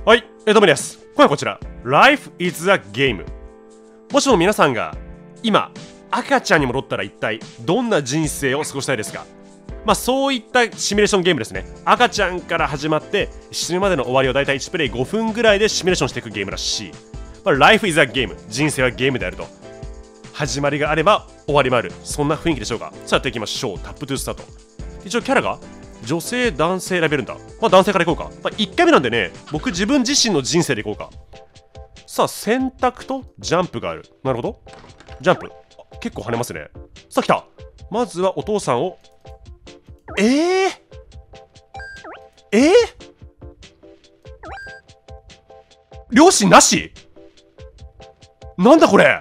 はい、どうもです。今回はこちら Life is a Game。 もしも皆さんが今赤ちゃんに戻ったら一体どんな人生を過ごしたいですか？そういったシミュレーションゲームですね。赤ちゃんから始まって死ぬまでの終わりをだいたい1プレイ5分ぐらいでシミュレーションしていくゲームらしい。Life is a Game、 人生はゲームであると。始まりがあれば終わりもある、そんな雰囲気でしょうか。さあやっていきましょう。タップトゥースタート。一応キャラが女性男性選べるんだ。男性からいこうか。1回目なんでね、僕自分自身の人生でいこうか。さあ選択とジャンプがある。なるほど、ジャンプ結構跳ねますね。さあ来た。まずはお父さんを両親なし？なんだこれ、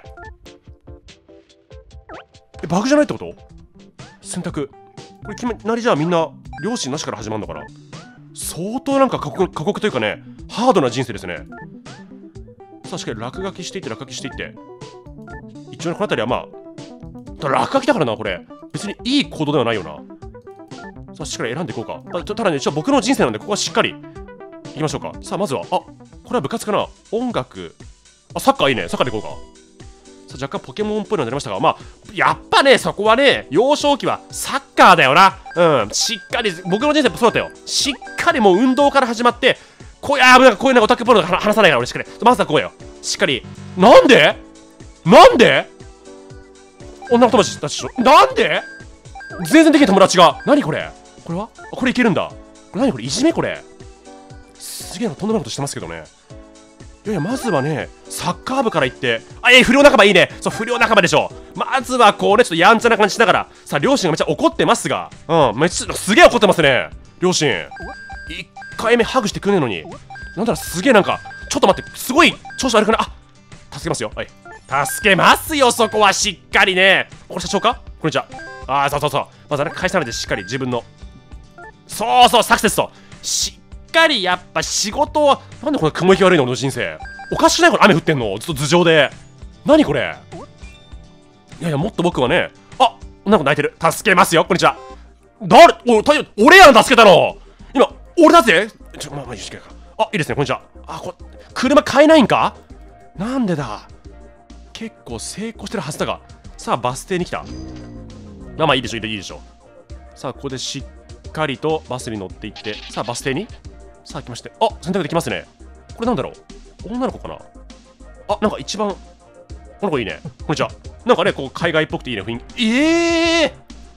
バグじゃないってこと？選択これ決めなりじゃあみんな両親なしから始まるのかな。相当なんか過酷というかね、ハードな人生ですね。さあしっかり落書きしていって一応この辺りは落書きだからな。これ別にいい行動ではないよな。さあしっかり選んでいこうか。ただね、僕の人生なんでここはしっかりいきましょうか。さあまずはこれは部活かな。音楽、サッカーいいね。サッカーでいこうか。さあ若干ポケモンっぽいのになりましたが、やっぱね、そこはね、幼少期はサッカーだよな。しっかり僕の人生もそうだったよ。しっかりもう運動から始まって、こういうオタクっぽいの話さないから俺しっかり。まずはこうよ。しっかり。なんで女の友達たちでしょ。なんで全然できない友達が。何これ、これはこれいけるんだ。これ何これ、いじめこれ。すげえな、とんでもないことしてますけどね。いやまずはね、サッカー部から行って、不良仲間いいね。そう、不良仲間でしょ。まずはこうね、ちょっとやんちゃな感じしながら、さあ、両親がめっちゃ怒ってますが、すげえ怒ってますね、両親。1回目ハグしてくんねえのに、なんだろ、すげえなんか、ちょっと待って、すごい調子悪くない？助けますよ。はい。助けますよ、そこはしっかりね。これ社長か？こんにちは。そう。まずはね、返さないでしっかり自分の。そう、サクセスと。しっかりやっぱ仕事を。なんでこんな雲行き悪いの俺の人生。おかしくない？これ雨降ってんのずっと頭上で。何これ。いやもっと僕はね、なんか泣いてる。助けますよ。こんにちは。俺やん、助けたの今。俺だぜ。いいですね。こんにちは。車買えないんか。なんでだ。結構成功してるはずだが。さあバス停に来た。いいでしょ、いいでしょ。さあここでしっかりとバスに乗っていって、さあバス停にさあ来まして、選択できますね。これなんだろう、女の子かな。なんか一番この子いいね。こんにちは。なんかね、こう海外っぽくていいね、雰囲気。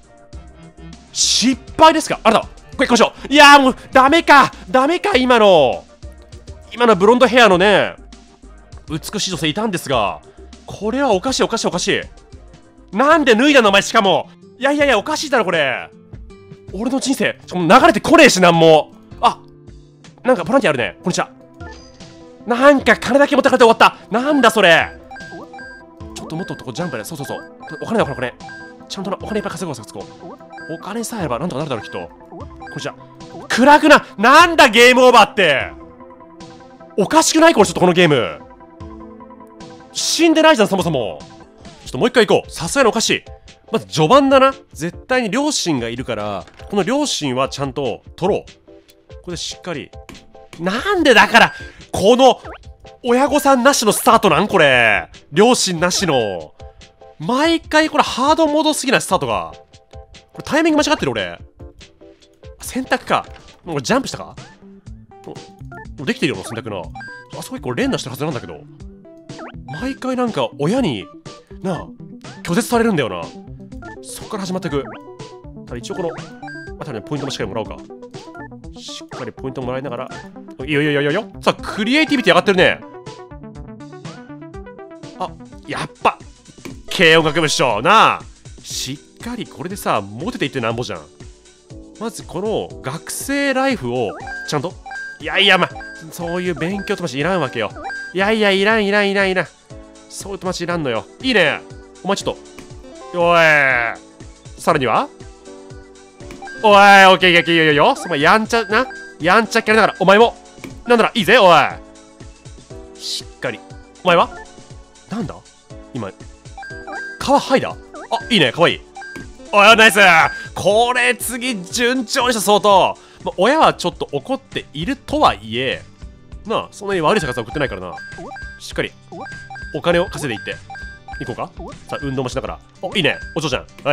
失敗ですか。これ行きましょう。いやーもうダメか今のブロンドヘアのね、美しい女性いたんですが、これはおかしい。なんで脱いだのお前。しかもいやおかしいだろこれ。俺の人生しかも流れてこねえし、なんも。なんかボランティアあるね。こんにちは。なんか金だけ持ってかれて終わった。なんだそれ。ちょっともっとこうジャンプで。そうお金だ、これちゃんとお金いっぱい稼ごう。お金さえあればなんとかなるだろうきっと。こんにちは。暗くなんだゲームオーバーって。おかしくないこれ。ちょっとこのゲーム死んでないじゃん、そもそも。ちょっともう一回行こう。さすがにおかしい。まず序盤だな。絶対に両親がいるから、この両親はちゃんと取ろう。ここでしっかり。なんでだから、この親御さんなしのスタートなんこれ。両親なしの。毎回これハードモードすぎないスタートが。これタイミング間違ってる俺。選択か。もうジャンプしたか。もうできてるよ、選択な。あそここれ連打してるはずなんだけど。毎回なんか親に拒絶されるんだよな。そこから始まっていく。ただ一応この辺りのポイントもしっかりもらおうか。しっかりポイントもらいながら。いよ。さあクリエイティビティ上がってるね。やっぱ軽音楽部っしょな。しっかりこれでさ、モテていってなんぼじゃん。まずこの学生ライフをちゃんと。そういう勉強友達いらんわけよ。いらん。そういう友達いらんのよ。いいね。お前ちょっと。おい。さらにはオッケーいいよ。そのやんちゃキャラながら、お前もなんならいいぜ。おいしっかり。お前はなんだ今皮剥いだ。いいね、かわいい。ナイス。これ次順調にした相当。親はちょっと怒っているとはいえ、 なあ、そんなに悪い生活は送ってないからな。しっかりお金を稼いでいっていこうか。さあ、運動もしながら。お、いいね、お嬢ちゃん。はい、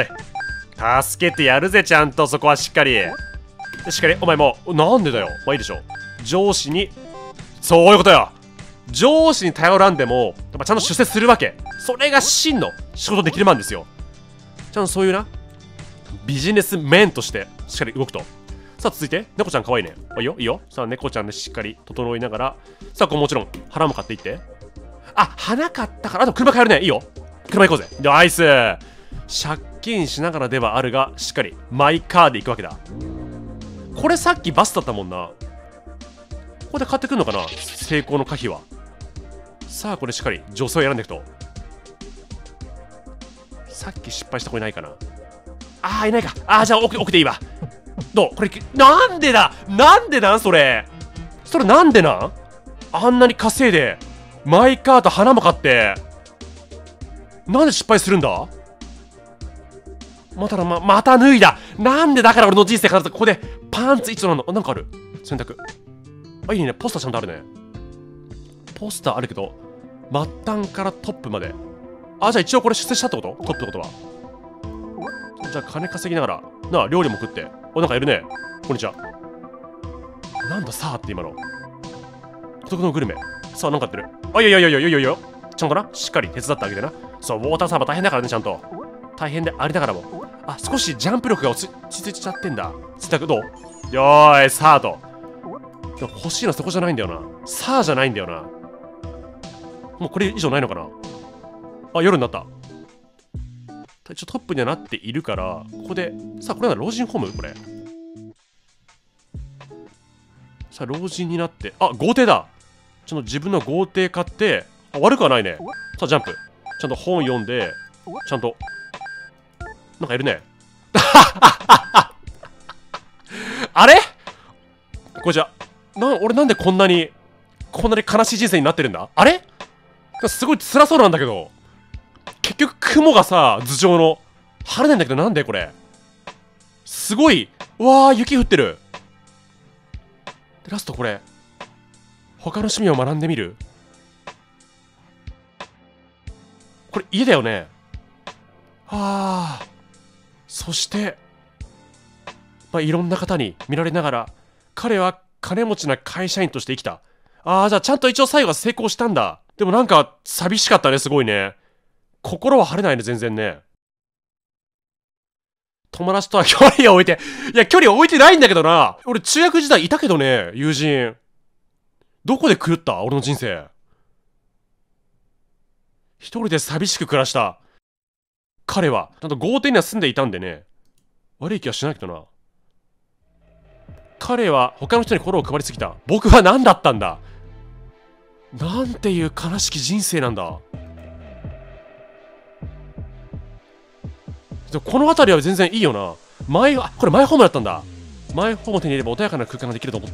助けてやるぜ、ちゃんと。そこはしっかりしっかり。お前もなんでだよ。まあいいでしょう。上司に、そういうことよ。上司に頼らんでもやっぱちゃんと出世するわけ。それが真の仕事できるマンですよ。ちゃんとそういうなビジネスメンとしてしっかり動くと。さあ、続いて猫ちゃんかわいいね。いいよいいよ。さあ、猫ちゃんでしっかり整いながら、さあ、これもちろん花も買っていって。あ、花買ったから。あと車買えるね。いいよ、車行こうぜ。ナイス。借金しながらではあるが、しっかりマイカーで行くわけだ。これさっきバスだったもんな。ここで買ってくんのかな、成功の可否は。さあ、これしっかり女性を選んでいくと。さっき失敗した子いないかな。ああ、いないか。ああ、じゃあ奥でいいわ。どうこれ、なんでだ、なんでなんそれなんでなん、あんなに稼いでマイカーと花も買ってなんで失敗するんだ。また脱いだ。なんでだから俺の人生からここでパンツ一丁なの。なんかある選択。あ、いいね。ポスターちゃんとあるね。ポスターあるけど末端からトップまで。あ、じゃあ一応これ出世したってこと？トップってことは。じゃあ金稼ぎながらなあ、料理も食って。お、なんかいるね。こんにちは。なんださあって今の孤独のグルメ。さあ、なんかやってる。あ、いやちゃんとなしっかり手伝ってあげてな。そう、ウォーターサーバー大変だからね。ちゃんと大変でありながらも、あ、少しジャンプ力が落ち着いちゃってんだ。選択どう？よーい、さあと。でも欲しいのそこじゃないんだよな。さあじゃないんだよな。もうこれ以上ないのかな。あ、夜になった。一応トップにはなっているから、ここで、さあ、これは老人ホームこれ。さあ、老人になって、あ、豪邸だ。ちょっと自分の豪邸買って、あ、悪くはないね。さあ、ジャンプ。ちゃんと本読んで、ちゃんと、なんかいるね。あれこれじゃ、俺なんでこんなに悲しい人生になってるんだ。あれすごい辛そうなんだけど。結局雲がさ、頭上の晴れないんだけど、なんでこれすごい。うわー、雪降ってる。でラストこれ他の趣味を学んでみる。これ家だよね。ああ、そしてまあいろんな方に見られながら彼は金持ちな会社員として生きた。ああ、じゃあちゃんと一応最後は成功したんだ。でもなんか寂しかったね。すごいね。心は晴れないね、全然ね。友達とは距離を置いて、いや、距離を置いてないんだけどな。俺、中学時代いたけどね、友人。どこで狂った？俺の人生。一人で寂しく暮らした。彼は、ちゃんと豪邸には住んでいたんでね。悪い気はしないけどな。彼は他の人に心を配りすぎた。僕は何だったんだ。なんていう悲しき人生なんだ。この辺りは全然いいよな。これマイホームだったんだ。マイホームを手に入れれば穏やかな空間ができると思った。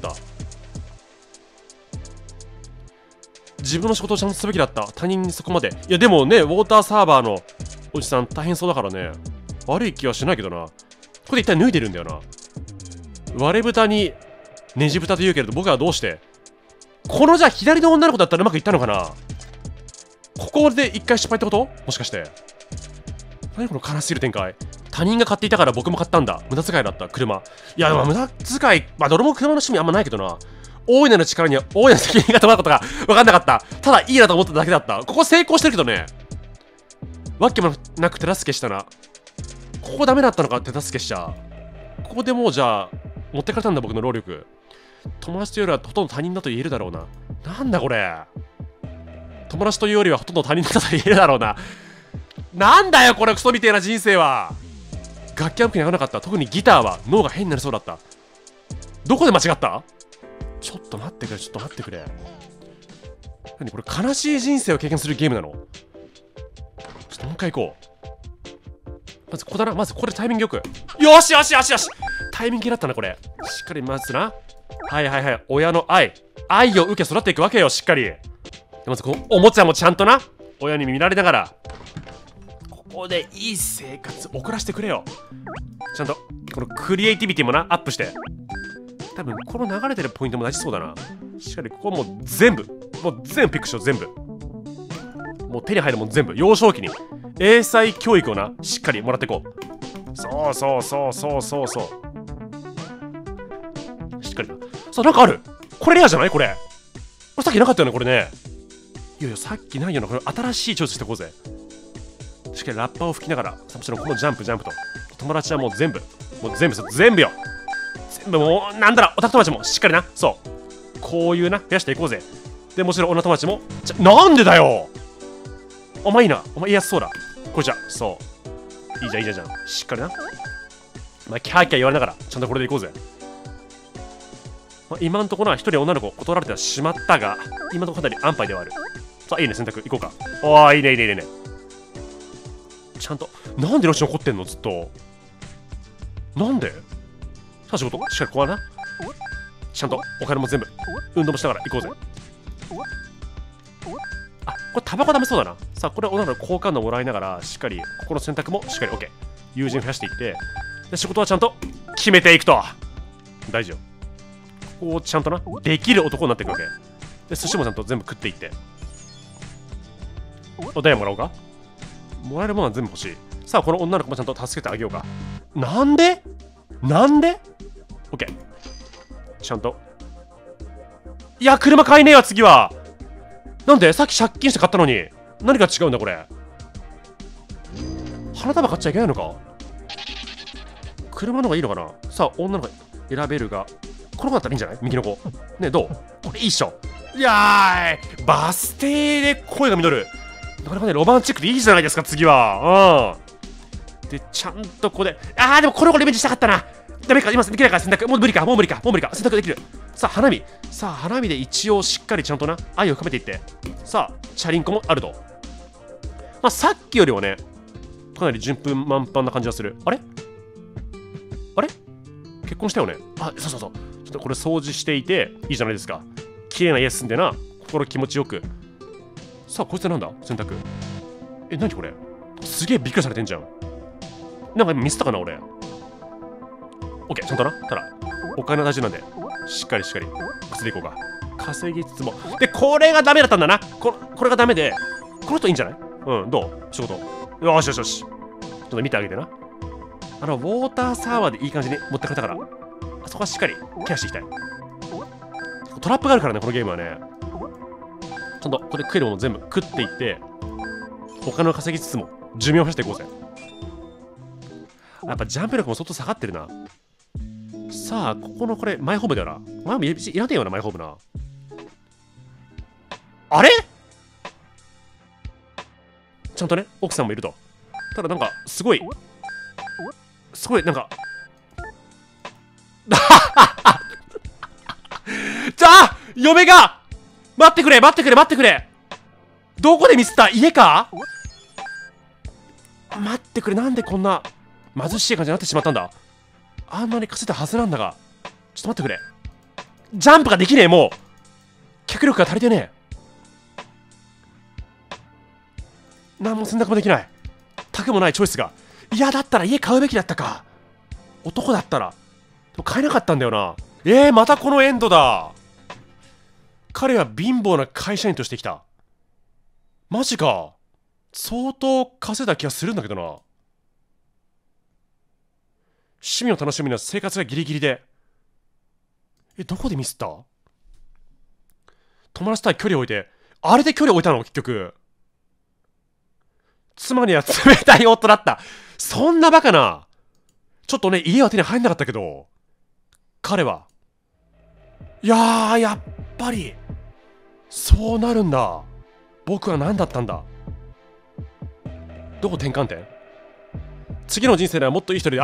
自分の仕事をちゃんとすべきだった。他人にそこまで。いやでもね、ウォーターサーバーのおじさん大変そうだからね。悪い気はしないけどな。これで一体脱いでるんだよな。割れ豚にネジ豚と言うけれど、僕はどうしてこのじゃあ左の女の子だったらうまくいったのかな。ここで一回失敗ってこと？もしかして何この悲しすぎる展開。他人が買っていたから僕も買ったんだ。無駄遣いだった車。いや、無駄遣い、まあどれも車の趣味あんまないけどな。大いなる力には大いなる責任が伴うことが分かんなかった。ただいいなと思っただけだった。ここ成功してるけどね。わけもなく手助けしたな。ここダメだったのか、手助けしちゃ。ここでもうじゃあ持ってかれたんだ、僕の労力。友達というよりはほとんど他人だと言えるだろうな。なんだこれ。友達というよりはほとんど他人だと言えるだろうな。なんだよこれ、クソみてえな人生は。楽器アンプに合わなかった。特にギターは脳が変になりそうだった。どこで間違った？ちょっと待ってくれ、ちょっと待ってくれ。何これ、悲しい人生を経験するゲームなの？ちょっともう一回行こう。まずここだな。まずこれタイミングよく。よしよしよしよし、タイミングだったなこれ。しっかりまずな。はいはいはい。親の愛を受け育っていくわけよ、しっかり。でまずこのおもちゃもちゃんとな、親に見られながらここでいい生活送らせてくれよ。ちゃんとこのクリエイティビティもなアップして。 多分この流れてるポイントも大事そうだな。しっかりここもう全部ピックしよう。全部もう手に入るもん全部幼少期に英才教育をなしっかりもらっていこう。そうしっかりな。さあなんかある。これレアじゃない？これさっきなかったよねこれね。いやさっきないよな。これ新しいチョイスしていこうぜ。しっかりラッパを吹きながら、もちろんこのジャンプと友達はもう全部よ。全部もうなんだろう、オタク友達もしっかりな。そうこういうな増やしていこうぜ。でもちろん女友達もなんでだよ。お前いいな、お前言いやすそうだ。これじゃそういいじゃんしっかりな。まあキャーキャー言われながらちゃんとこれでいこうぜ。まあ、今んところは一人女の子断られてはしまったが、今のところかなり安牌ではある。さあいいね、選択いこうか。おーいいねちゃんと。なんでロシ残ってんのずっと。なんでさあ仕事しっかりここはなちゃんとお金も全部運動もしながら行こうぜ。あ、これタバコダメそうだな。さあこれ女の子好感度もらいながらしっかりここの選択もしっかり OK。 友人増やしていって、で仕事はちゃんと決めていくと大事よ。ここをちゃんとなできる男になっていくわけで、寿司もちゃんと全部食っていって、おダイヤもらおうか。もらえるものは全部欲しい。さあこの女の子もちゃんと助けてあげようか。なんで OK。 ちゃんと。いや車買えねえわ次は。なんでさっき借金して買ったのに何が違うんだこれ。花束買っちゃいけないのか。車の方がいいのかな。さあ女の子選べるが、この子だったらいいんじゃない。右の子ねえどう。これいいっしょ。いやーいバス停で声が実る。なかなかねロマンチックでいいじゃないですか次は。でちゃんとここででもこの子リベンジしたかったな。ダメか今できないから選択。もう無理か選択できる。さあ花火で一応しっかりちゃんとな愛を深めていって、さあチャリンコもあると。まあさっきよりはねかなり順風満帆な感じがする。あれ結婚したよね。そうちょっとこれ掃除していていいじゃないですか。綺麗な家住んでな心気持ちよく。さあこいつはなんだ選択。何これすげえびっくりされてんじゃん。なんかミスったかな俺。オッケーちゃんとな。ただお金大事なんでしっかり稼いでいこうか。稼ぎつつもでこれがダメだったんだな。これがダメで、この人いいんじゃない。どう仕事。よしちょっと見てあげてな。ウォーターサーバーでいい感じに持ってかれたから、あそこはしっかりケアしていきたい。トラップがあるからねこのゲームはね。ちゃんとこれ食えるもの全部食っていってお金を稼ぎつつも寿命を増やしていこうぜ。やっぱジャンプ力も相当下がってるな。さあここのこれマイホームだよな。マイホームいらねえよなマイホームな。あれちゃんとね奥さんもいると。ただなんかすごいなんか嫁が待ってくれどこでミスった。家か。待ってくれ。なんでこんな貧しい感じになってしまったんだ。あんなに稼いだはずなんだが。ちょっと待ってくれ。ジャンプができねえ。もう脚力が足りてねえ。何も選択もできない。卓もないチョイスが。いやだったら家買うべきだったか。男だったら。でも買えなかったんだよな。またこのエンドだ。彼は貧乏な会社員としてきた。マジか。相当稼いだ気がするんだけどな。趣味を楽しむには生活がギリギリで。どこでミスった。友達とは距離を置いて、あれで距離を置いたの結局。妻には冷たい夫だった。そんなバカな。ちょっとね家は手に入んなかったけど、彼はやっぱりそうなるんだ。僕は何だったんだ。どこ転換点。次の人生ではもっといい人で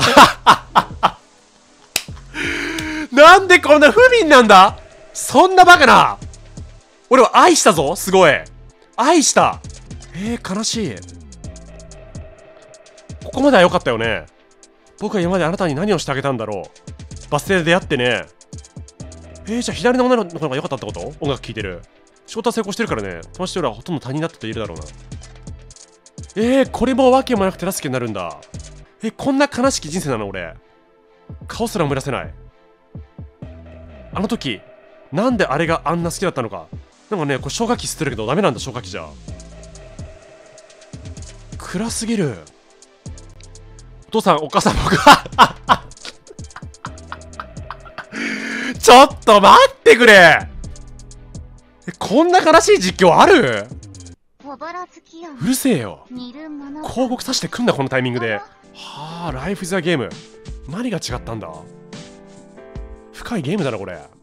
なんでこんな不憫なんだ。そんなバカな。俺は愛したぞ。すごい愛した。悲しい。ここまでは良かったよね。僕は今まであなたに何をしてあげたんだろう。バス停で出会ってね。じゃあ左の女の子の方が良かったってこと。音楽聴いてる。仕事は成功してるからね。友達と俺はほとんど他人だったと言えるだろうな。これも訳もなく手助けになるんだ。こんな悲しき人生なの俺。顔すら思い出せない。 あの時なんであれがあんな好きだったのか。なんかね、これ消火器吸ってるけどダメなんだ、消火器じゃ。暗すぎる。お父さんお母さん僕はちょっと待ってくれ。こんな悲しい実況ある？うるせえよ。広告さしてくんな、このタイミングで。はあ、ライフ・イズ・ア・ゲーム。何が違ったんだ。深いゲームだなこれ。